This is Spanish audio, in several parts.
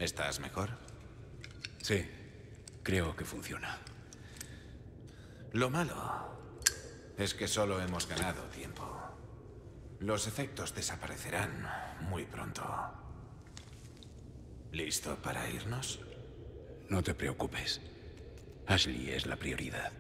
¿Estás mejor? Sí, creo que funciona. Lo malo es que solo hemos ganado tiempo. Los efectos desaparecerán muy pronto. ¿Listo para irnos? No te preocupes. Ashley es la prioridad.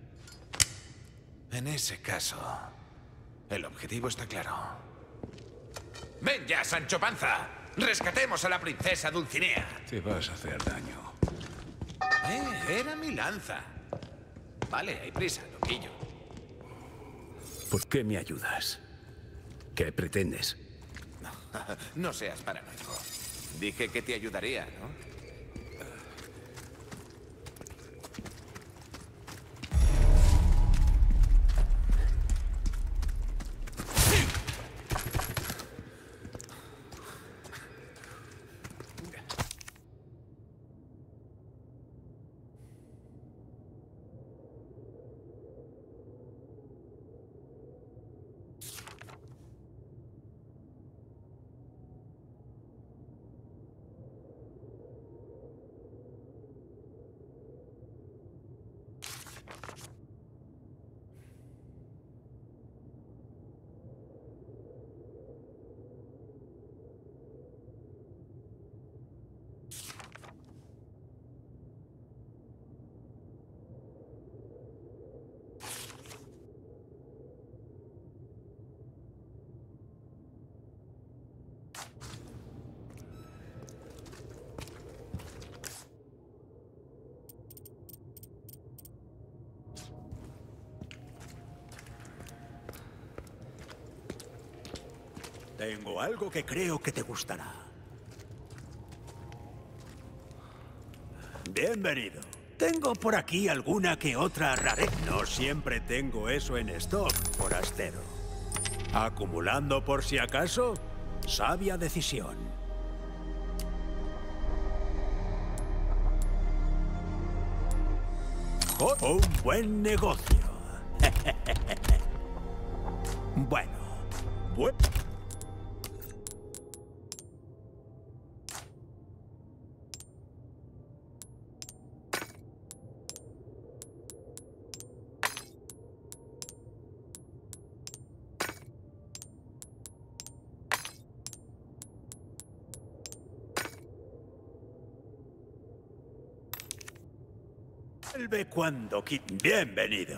En ese caso, el objetivo está claro. ¡Ven ya, Sancho Panza! ¡Rescatemos a la princesa Dulcinea! Te vas a hacer daño. Era mi lanza. Vale, hay prisa, loquillo. ¿Por qué me ayudas? ¿Qué pretendes? No seas paranoico. Dije que te ayudaría, ¿no? Tengo algo que creo que te gustará. Bienvenido. Tengo por aquí alguna que otra rareza. No siempre tengo eso en stock, forastero. Acumulando por si acaso, sabia decisión. Un buen negocio. Bueno. Vuelve cuando quieras. Bienvenido.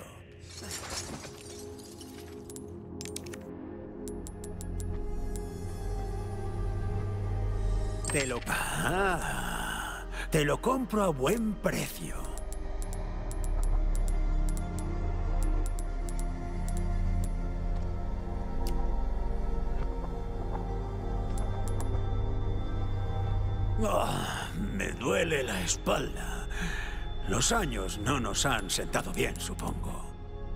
Te lo compro a buen precio. Me duele la espalda. Los años no nos han sentado bien, supongo.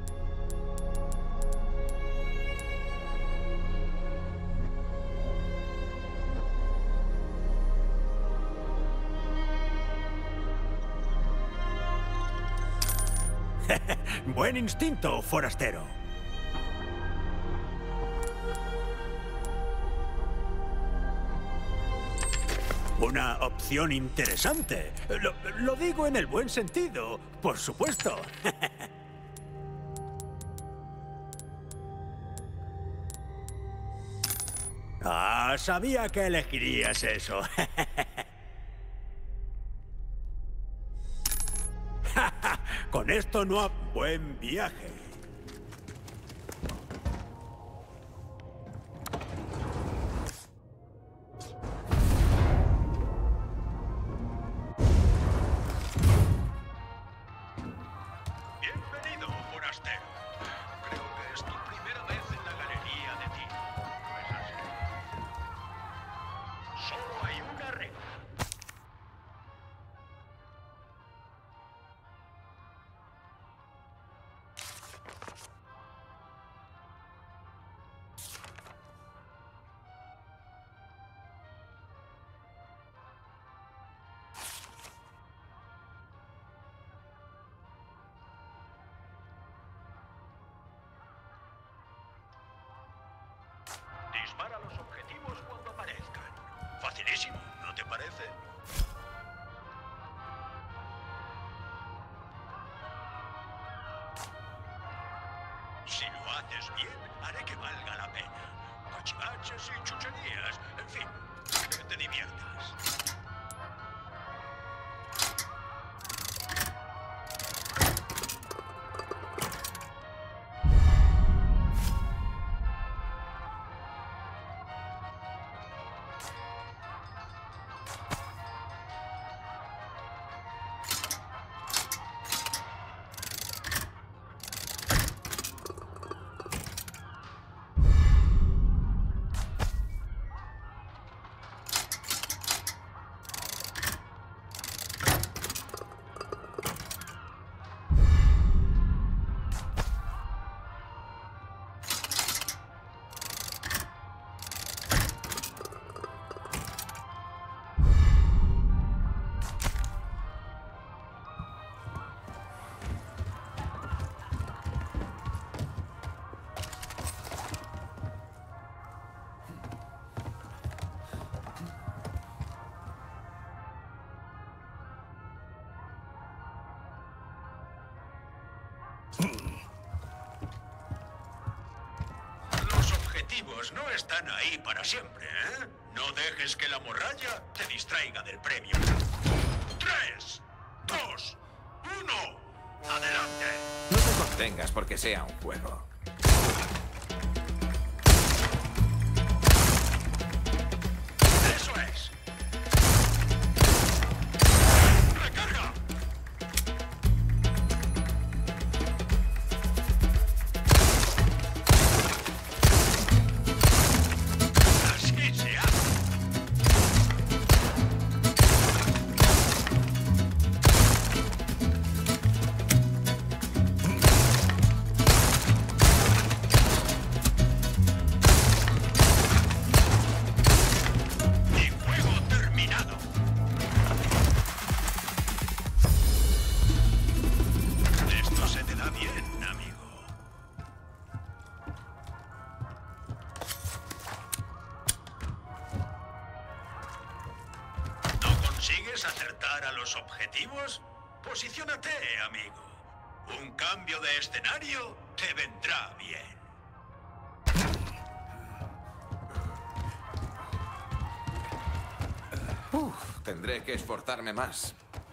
Buen instinto, forastero. Una opción interesante. Lo digo en el buen sentido, por supuesto. Sabía que elegirías eso. Con esto no ha... Buen viaje. Bienvenido, forastero. Creo que es tu primera vez en la galería de ti. ¿No es así? Solo hay una regla. Si lo haces bien, haré que valga la pena. Cachivaches y chucherías. En fin, que te diviertas. Los objetivos no están ahí para siempre, ¿eh? No dejes que la morralla te distraiga del premio. 3, 2, 1. ¡Adelante! No te contengas porque sea un juego. ¡Eso es! ¡Recarga! Así se hace. Mi juego terminado. Esto se te da bien, amigo. ¿No consigues acertar a los objetivos? Posiciónate, amigo. Un cambio de escenario te vendrá bien. Tendré que esforzarme más.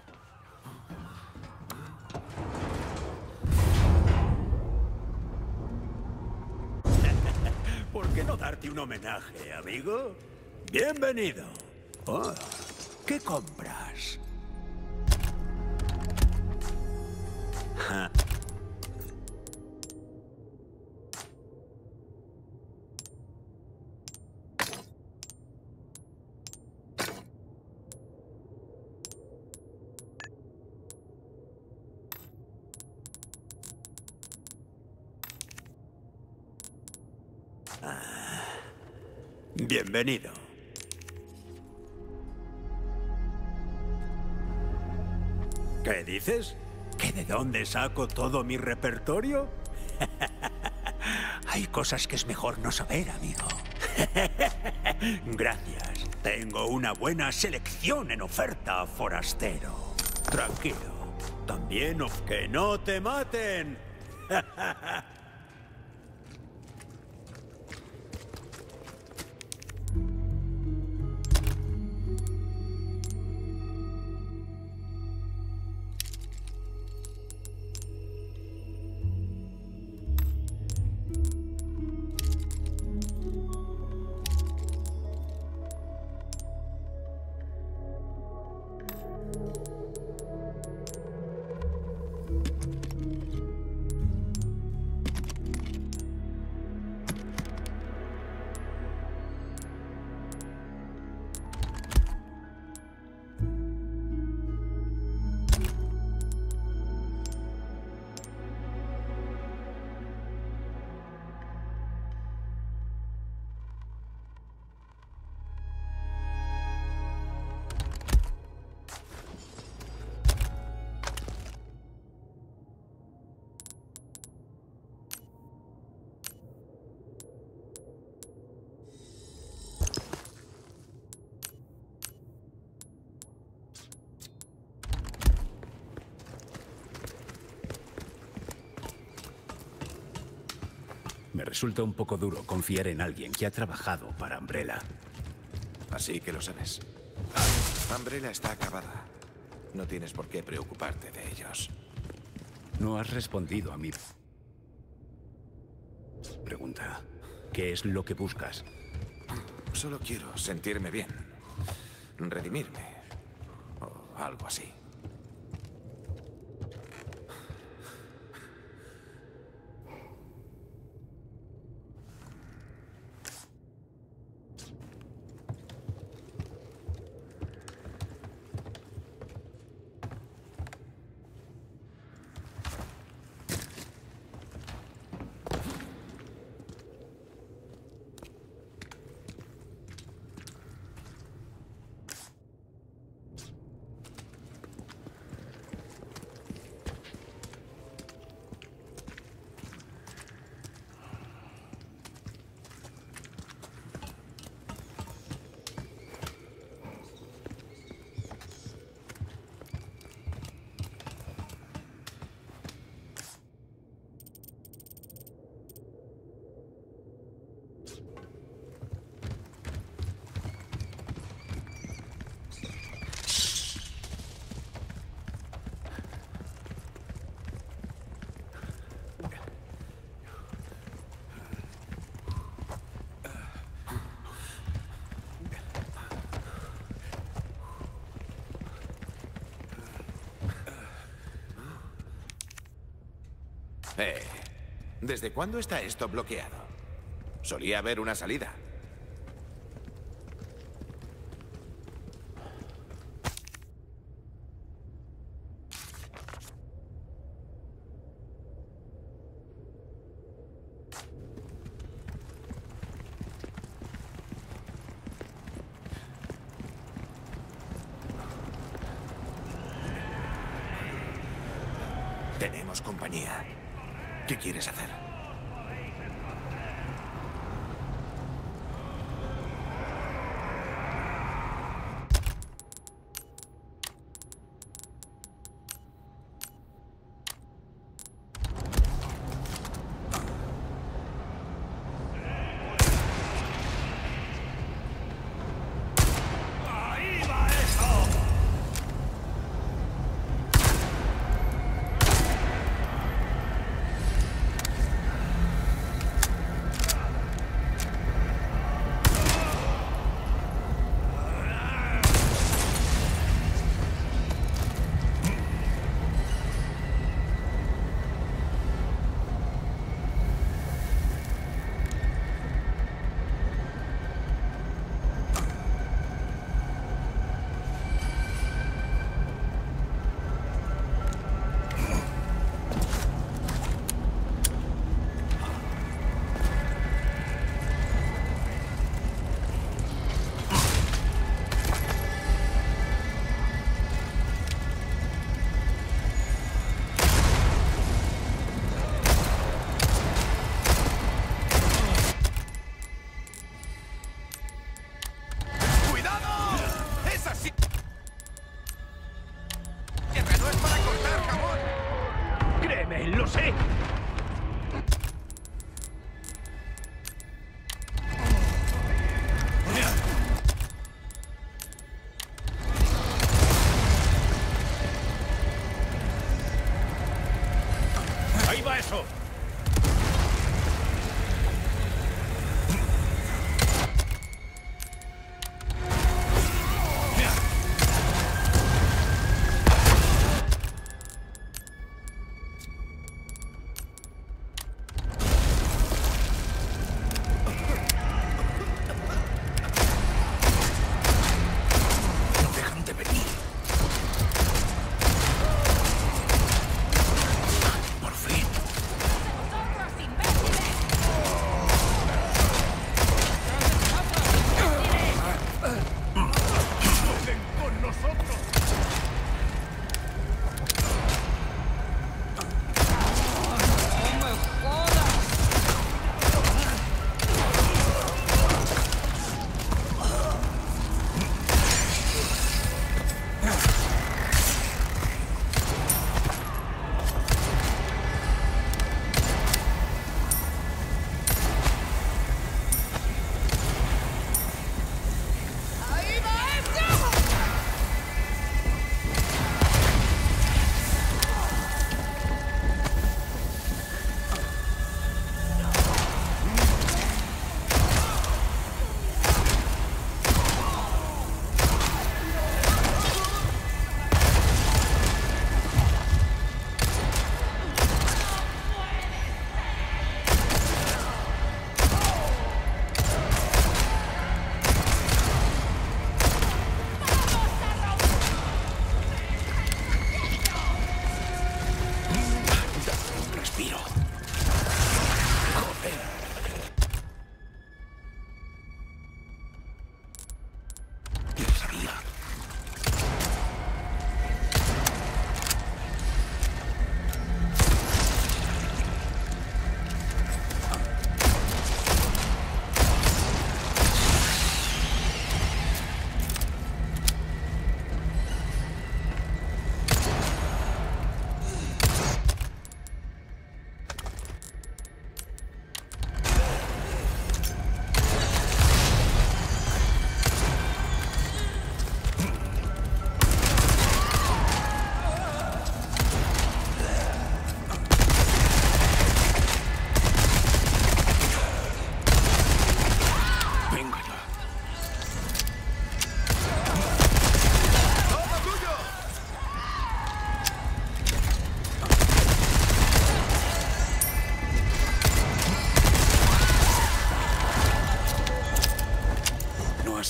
¿Por qué no darte un homenaje, amigo? Bienvenido. Oh, ¿qué compras? Ja. Bienvenido. ¿Qué dices? ¿Que de dónde saco todo mi repertorio? Hay cosas que es mejor no saber, amigo. Gracias. Tengo una buena selección en oferta, forastero. Tranquilo. También que no te maten. Me resulta un poco duro confiar en alguien que ha trabajado para Umbrella. Así que lo sabes. Umbrella está acabada. No tienes por qué preocuparte de ellos. No has respondido a mi pregunta. ¿Qué es lo que buscas? Solo quiero sentirme bien. Redimirme. O algo así. ¿Desde cuándo está esto bloqueado? Solía haber una salida. Tenemos compañía. ¿Qué quieres hacer?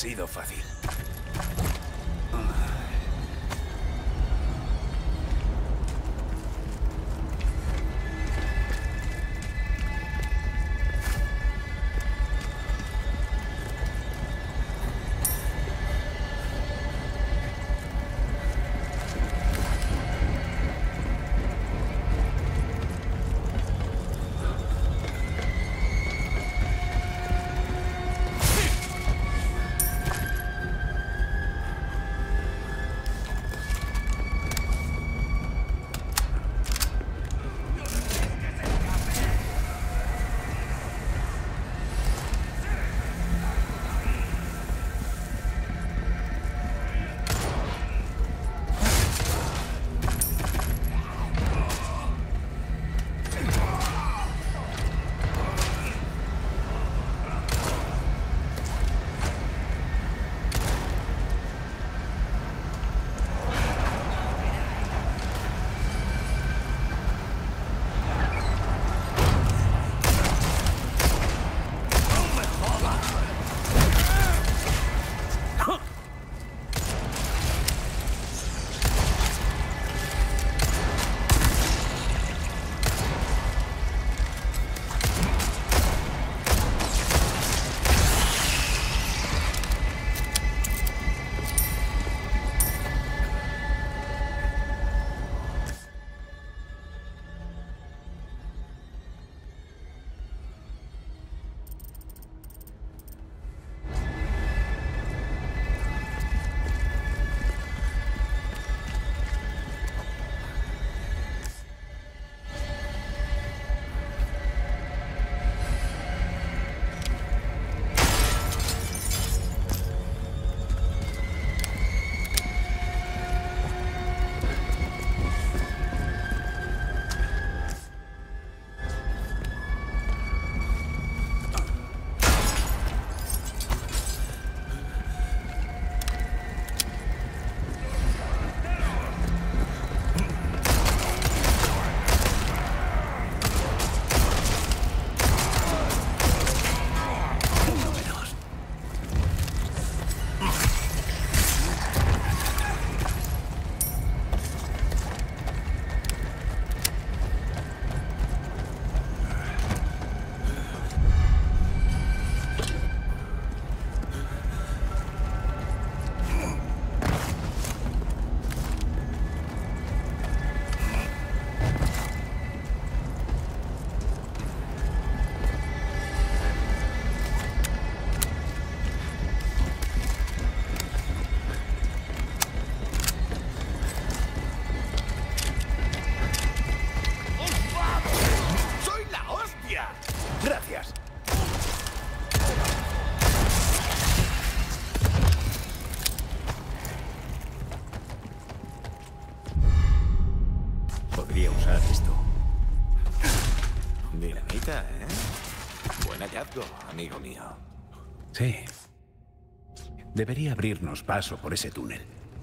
sido fácil. Podría usar esto. Dinamita, ¿eh? Buen hallazgo, amigo mío. Sí. Debería abrirnos paso por ese túnel.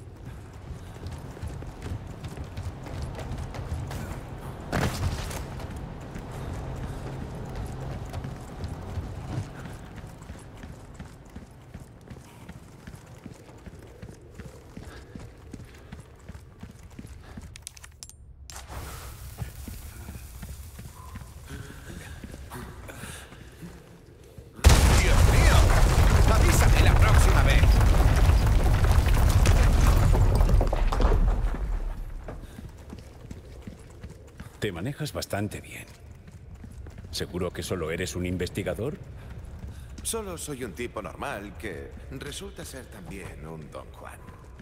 Te manejas bastante bien. ¿Seguro que solo eres un investigador? Solo soy un tipo normal que resulta ser también un Don Juan.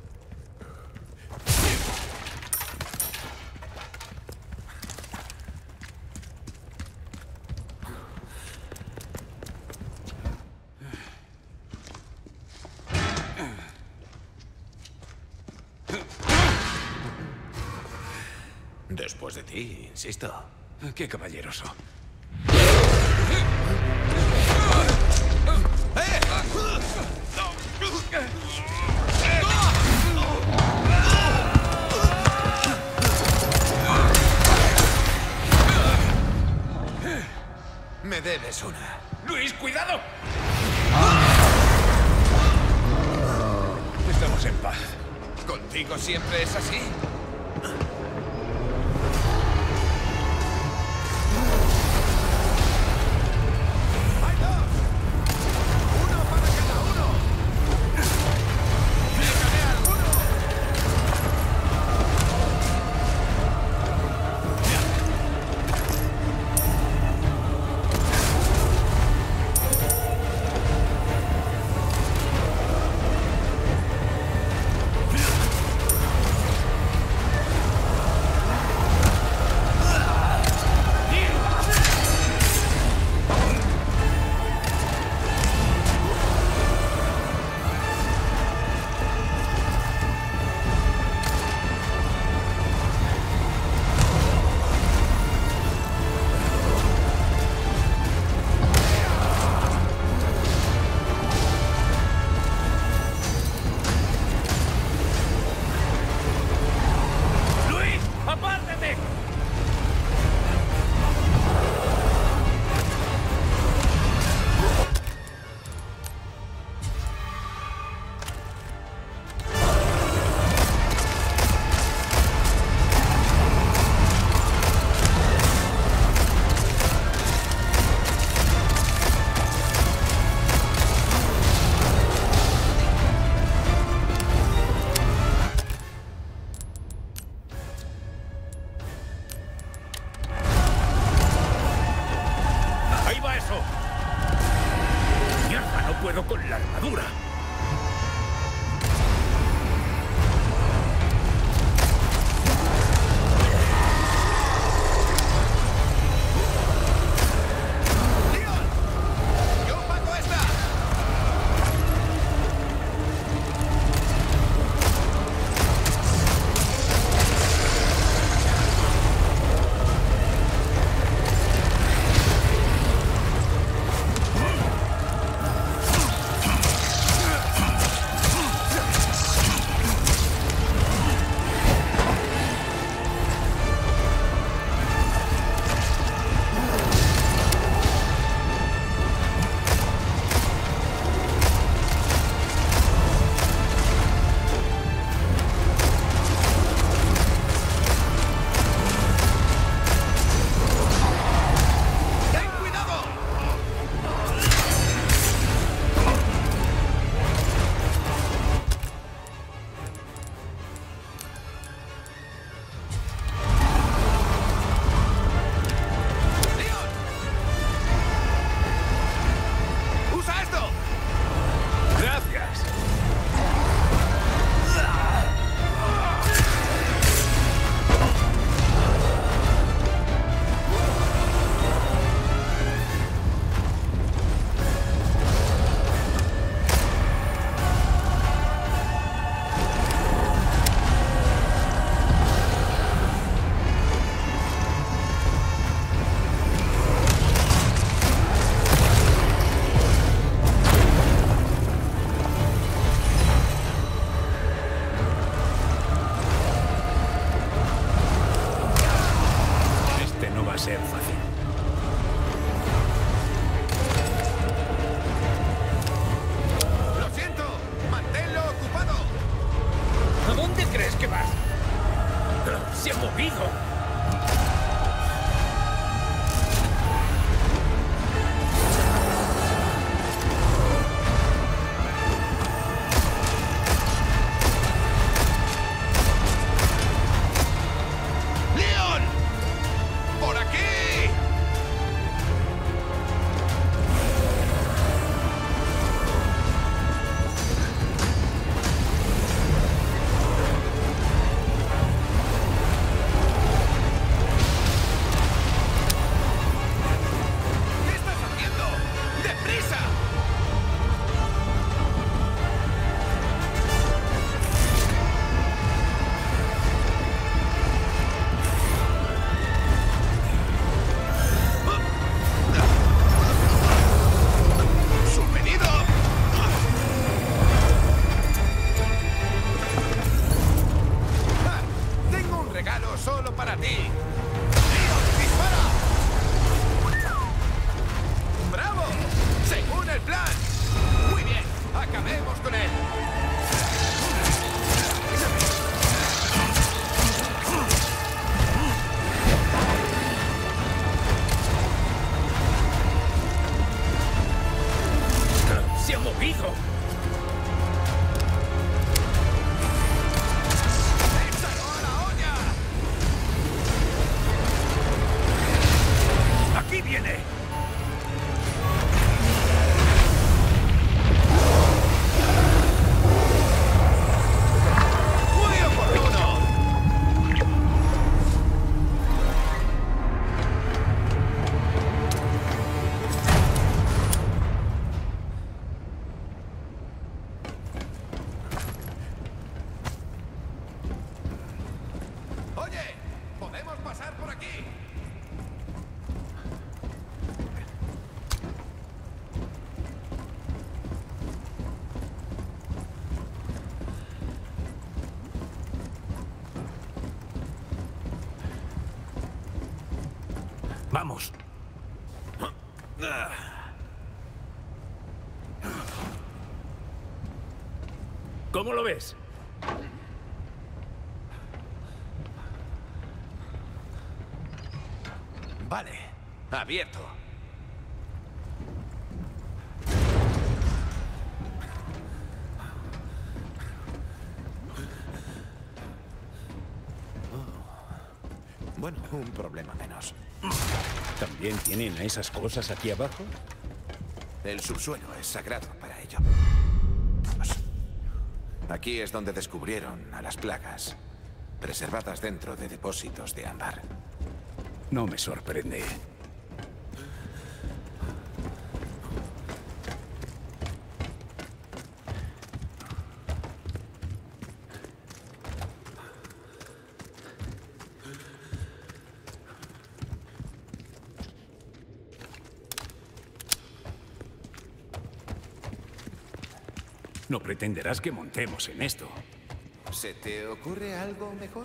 Después de ti, insisto. Qué caballeroso. Me debes una. ¡Luis, cuidado! Dejemos en paz. ¿Contigo siempre es así? ¡Hay dos! ¡Uno para cada uno! ¡Déjame alguno! ¡Ahí va eso! ¡Mierda, no puedo con la armadura! ¡Leon! ¡Yo pago esta! atrevido! ¡Échalo a la olla! ¡Aquí viene! ¡Muy oportuno! Oye, ¿podemos pasar por aquí? ¡Vamos! ¿Cómo lo ves? Vale, abierto. Bueno, un problema menos. ¿También tienen a esas cosas aquí abajo? El subsuelo es sagrado para ello. Aquí es donde descubrieron a las plagas, preservadas dentro de depósitos de ámbar. No me sorprende. No pretenderás que montemos en esto. ¿Se te ocurre algo mejor?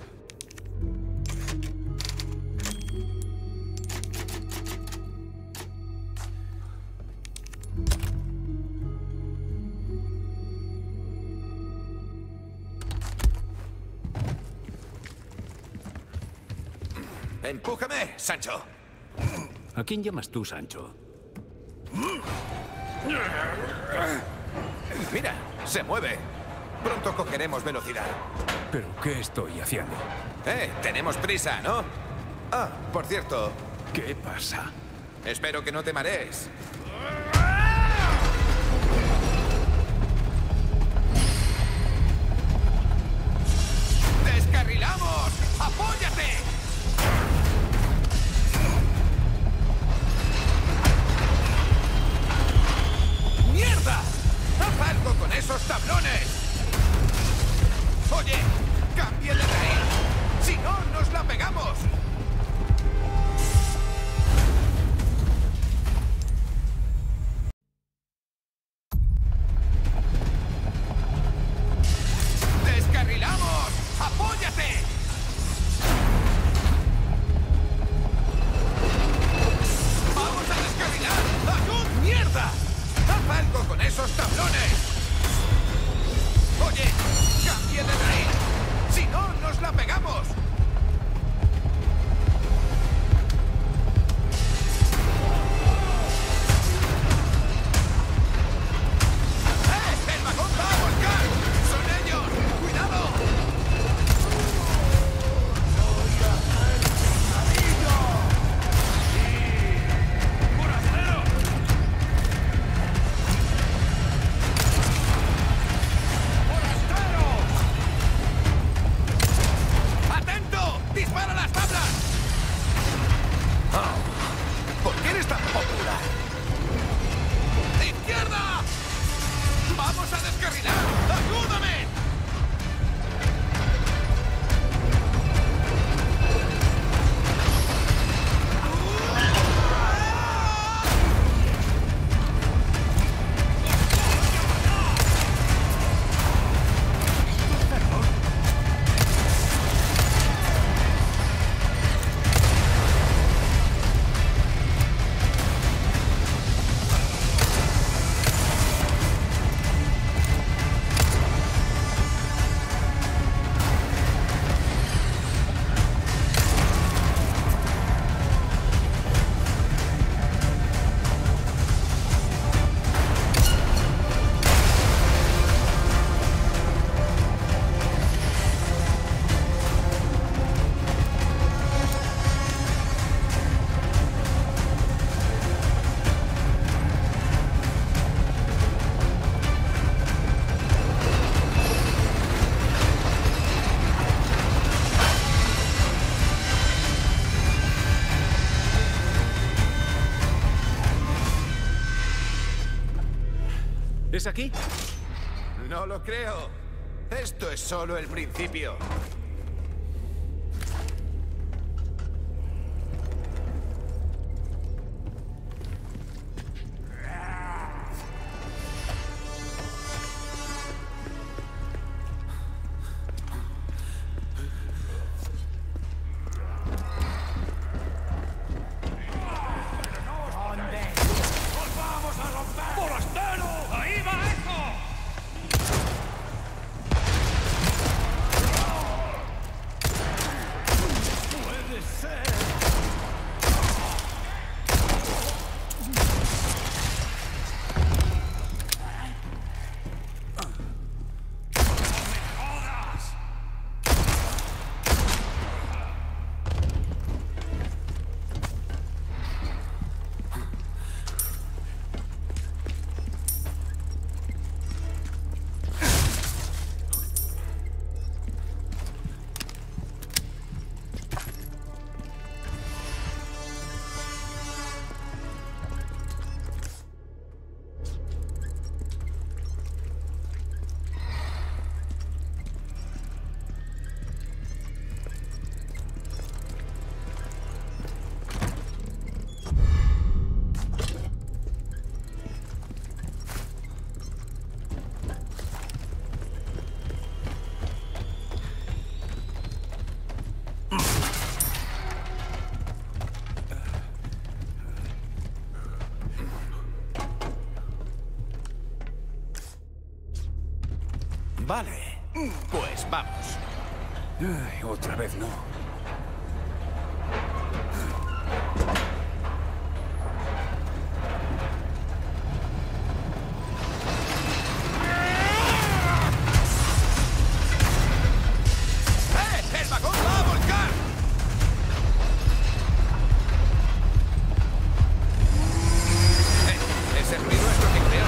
¡Empújame, Sancho! ¿A quién llamas tú, Sancho? Mira, se mueve. Pronto cogeremos velocidad. ¿Pero qué estoy haciendo? Tenemos prisa, ¿no? Ah, por cierto, ¿Qué pasa? espero que no te marees. ¡Descarrilamos! ¡Apóyate! ¡Mierda! ¡Haz algo con esos tablones! Oye, cambie de raíz. Si no, nos la pegamos. ¡Descarrilamos! ¡Apóyate! ¡Vamos a descarrilar! ¡Ayúd! ¡Mierda! ¡Haz algo con esos tablones! Oye, cambie de raíz. Si no, nos la pegamos. ¡El vagón va a volcar! ¡Son ellos! ¡Cuidado! ¡Atento! ¡Dispara las tablas! ¿Por qué eres tan popular? ¡Izquierda! ¡Vamos a descarrilar! ¡Ayúdame! ¿Es aquí? No lo creo. Esto es solo el principio. Vale, pues vamos. Ay, otra vez no. ¡El vagón va a volcar! Ese ruido es lo que creo.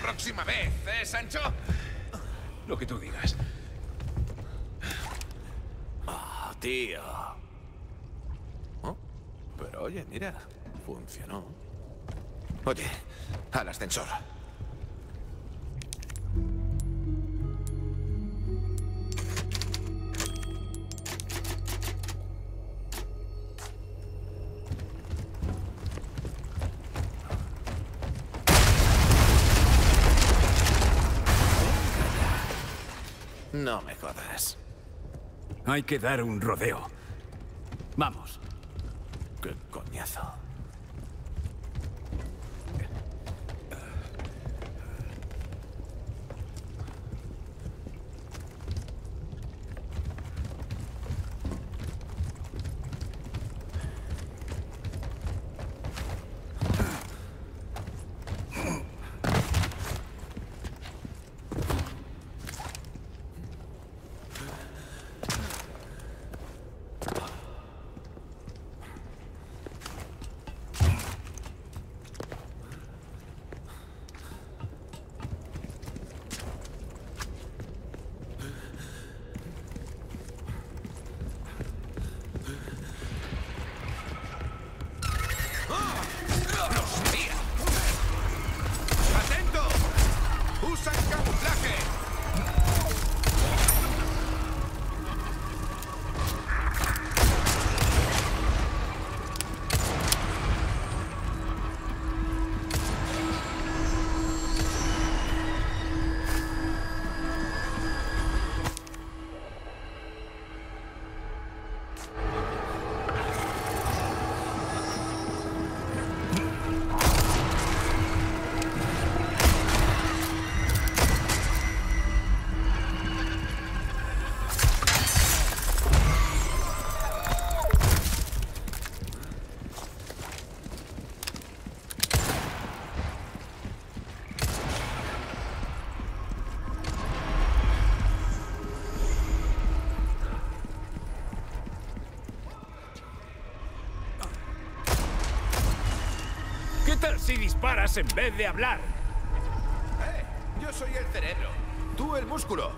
próxima vez, Sancho? Lo que tú digas. Ah, tío. Oh, pero oye, mira, funcionó. Oye, al ascensor. No me jodas. Hay que dar un rodeo. Vamos. Qué coñazo. ¿Qué tal si disparas en vez de hablar? Yo soy el cerebro. Tú el músculo.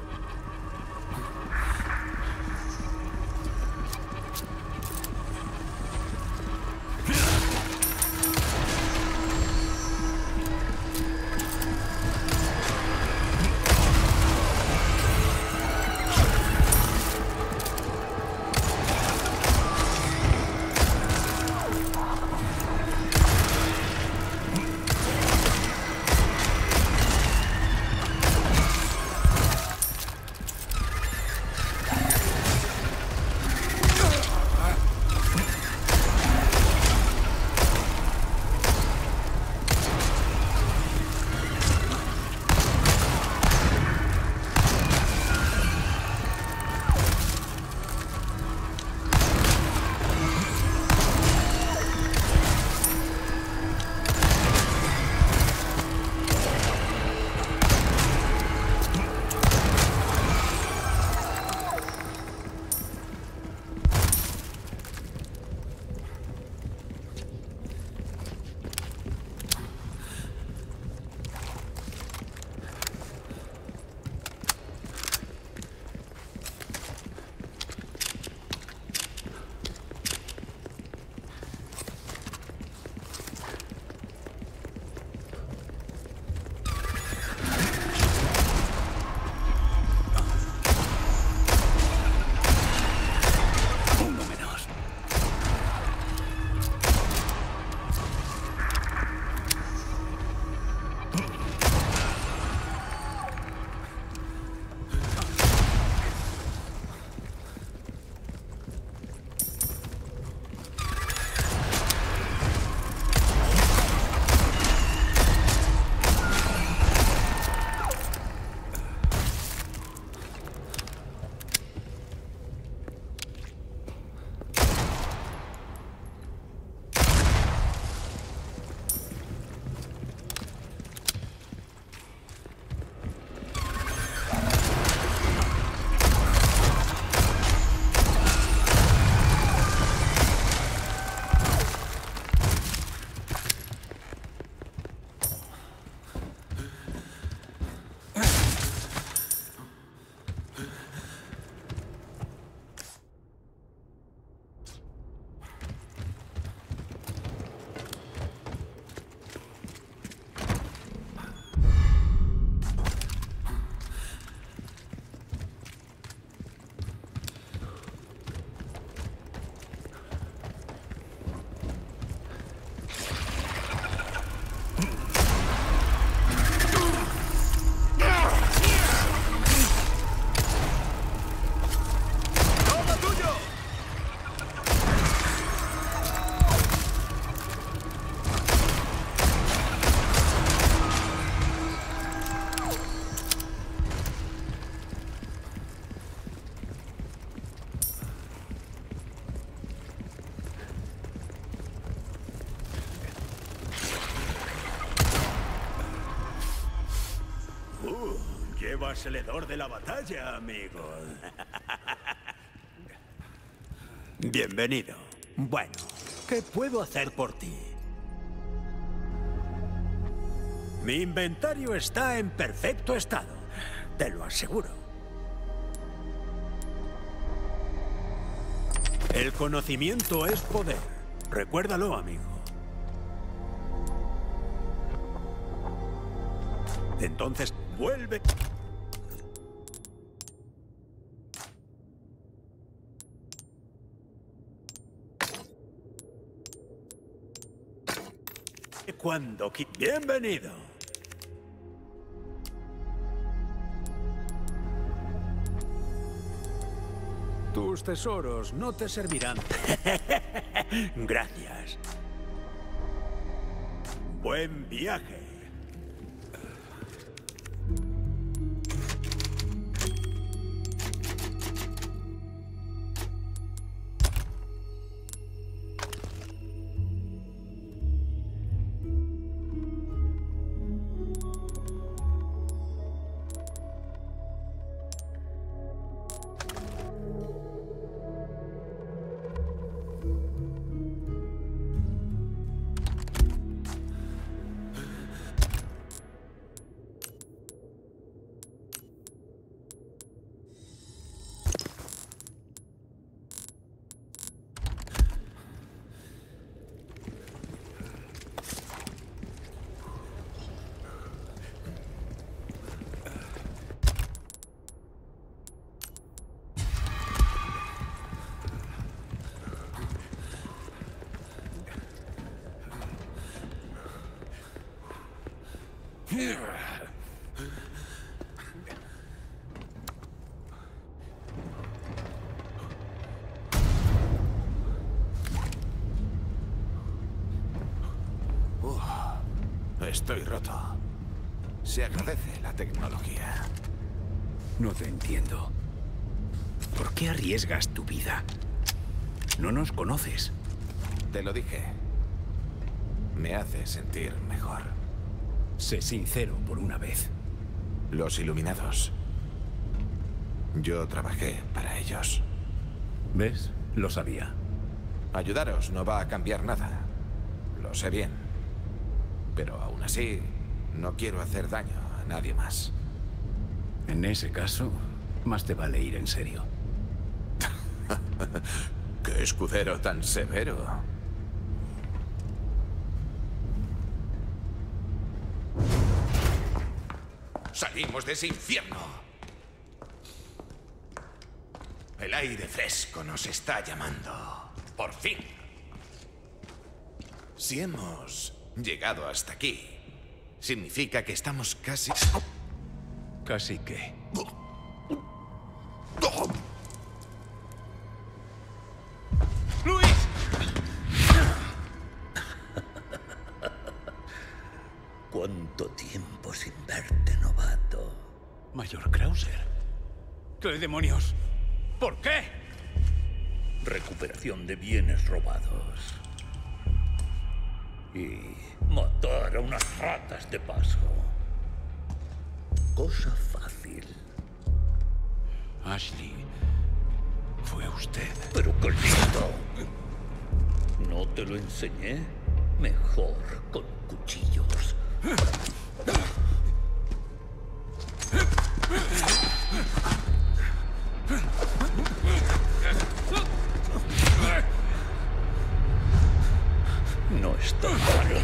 vaciledor de la batalla, amigo. Bienvenido. Bueno, ¿qué puedo hacer por ti? Mi inventario está en perfecto estado, te lo aseguro. El conocimiento es poder. Recuérdalo, amigo. Entonces, vuelve. Bienvenido. Tus tesoros no te servirán. Gracias. Buen viaje. Estoy roto. Se agradece la tecnología. No te entiendo. ¿Por qué arriesgas tu vida? No nos conoces. Te lo dije. Me hace sentir mejor. Sé sincero por una vez. Los Iluminados. Yo trabajé para ellos. ¿Ves? Lo sabía. Ayudaros no va a cambiar nada. Lo sé bien. Pero aún así, no quiero hacer daño a nadie más. En ese caso, más te vale ir en serio. ¡Qué escudero tan severo! Salimos de ese infierno. El aire fresco nos está llamando. Por fin. Si hemos llegado hasta aquí, significa que estamos casi... ¿Casi qué? ¡Luis! ¿Cuánto tiempo sin verte, novato? Mayor Krauser. ¿Qué demonios? ¿Por qué? Recuperación de bienes robados. Y matar a unas ratas de paso. Cosa fácil. Ashley, fue usted. Pero qué listo. ¿No te lo enseñé? Mejor con cuchillos. No está mal.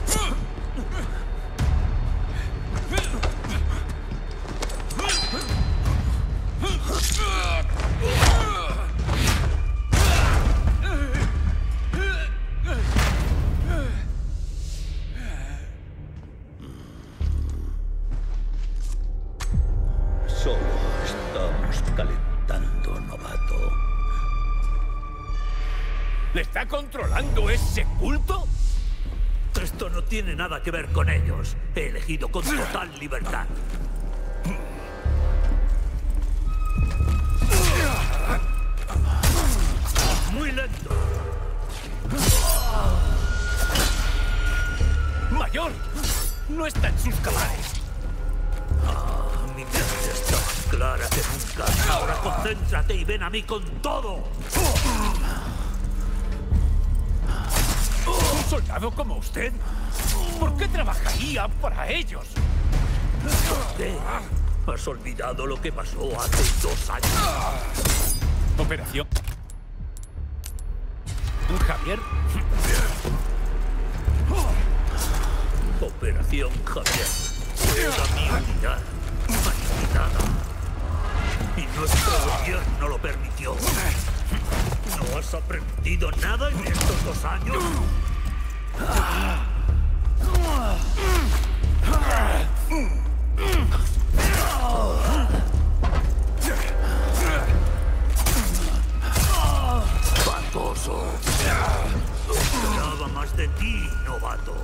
Solo estamos calentando, novato. ¿Le está controlando ese culto? Esto no tiene nada que ver con ellos. He elegido con total libertad. Muy lento. ¡Mayor! No está en sus cabales. Mi mente está más clara que nunca. Ahora concéntrate y ven a mí con todo. ¿Un soldado como usted? ¿Por qué trabajaría para ellos? ¿Por qué? ¿Has olvidado lo que pasó hace 2 años? Operación Javier. Operación Javier. Era mi unidad. Manipulada. Y nuestro gobierno lo permitió. ¿No has aprendido nada en estos 2 años? Bandoso. Esperaba más de ti, novato.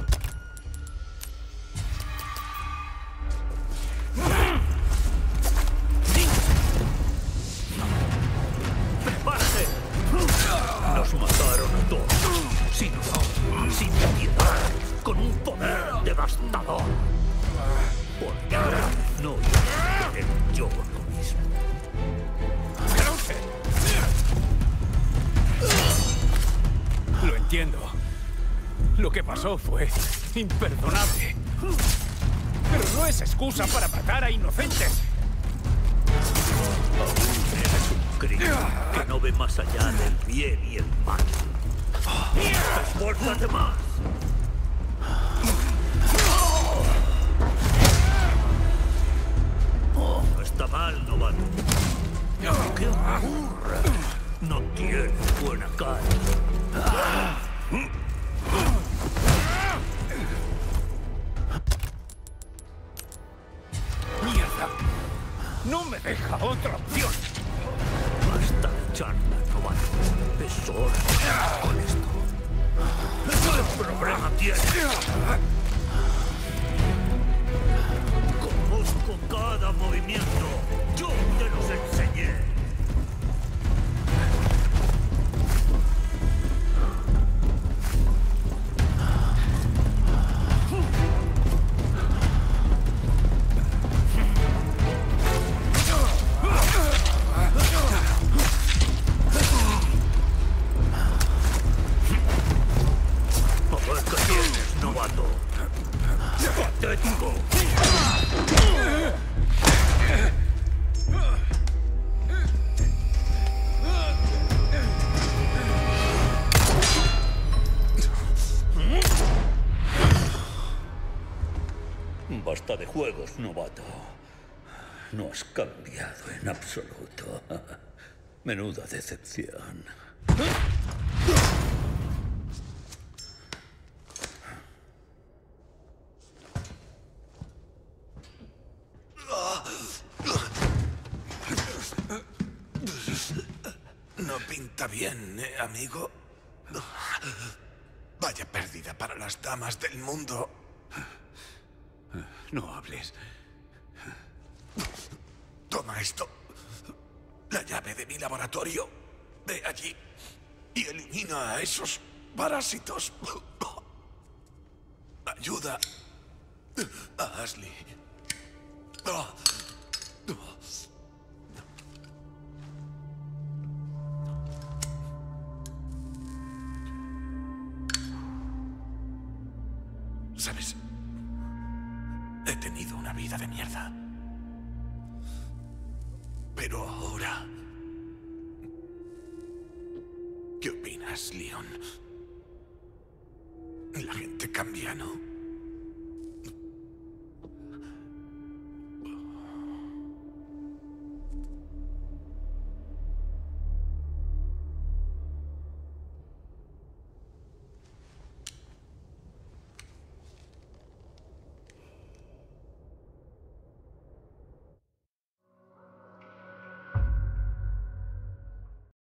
¡Prepárate! Nos mataron a todos. Sin piedad. Con un poder devastador. Porque ahora no voy a hacer yo lo mismo. ¡Krause! Lo entiendo. Lo que pasó fue imperdonable. Pero no es excusa para matar a inocentes. Eres un crimen que no ve más allá del bien y el mal. ¡Esfuérzate más! No está mal, novato. ¡Qué ocurre! No tiene buena cara. ¡Mierda! ¡No me deja otra opción! Basta de charla, novato. Es hora de acabar con esto. ¿Qué problema tienes? Conozco cada movimiento. Yo te los enseñé. A ver qué tienes, novato. ¡Patético! Basta de juegos, novato. No has cambiado en absoluto. Menuda decepción. No pinta bien, amigo. Vaya pérdida para las damas del mundo. No hables. Toma esto. La llave de mi laboratorio. Ve allí y elimina a esos parásitos. Ayuda a Ashley. ¿Sabes? He tenido una vida de mierda. Pero ahora... ¿Qué opinas, Leon? La gente cambia, ¿no?